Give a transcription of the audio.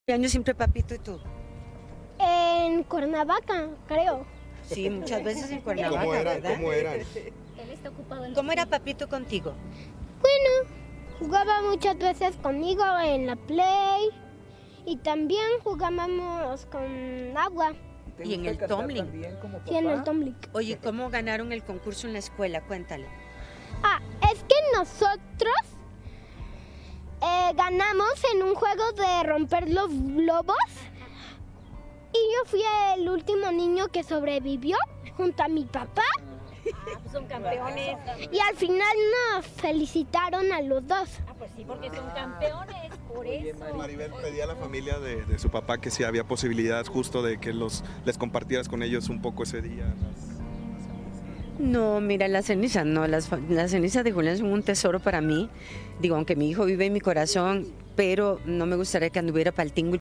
¿Qué año siempre papito y tú? En Cuernavaca, creo. Sí, muchas veces en Cuernavaca, ¿Cómo eran? ¿verdad? ¿Cómo eran? Él está ocupado en ¿Cómo era papito contigo? Jugaba muchas veces conmigo en la Play y también jugábamos con agua. Y en el tumbling. Sí, en el tumbling. Oye, ¿cómo ganaron el concurso en la escuela? Cuéntale. Es que nosotros ganamos en un juego de romper los globos y yo fui el último niño que sobrevivió junto a mi papá. Pues son campeones. Y al final nos felicitaron a los dos. Pues sí, porque son campeones, por eso. Maribel pedía a la familia de su papá que si había posibilidad justo de que les compartieras con ellos un poco ese día. No, mira, las cenizas, no, las cenizas de Julián son un tesoro para mí. Digo, aunque mi hijo vive en mi corazón, pero no me gustaría que anduviera para el tingo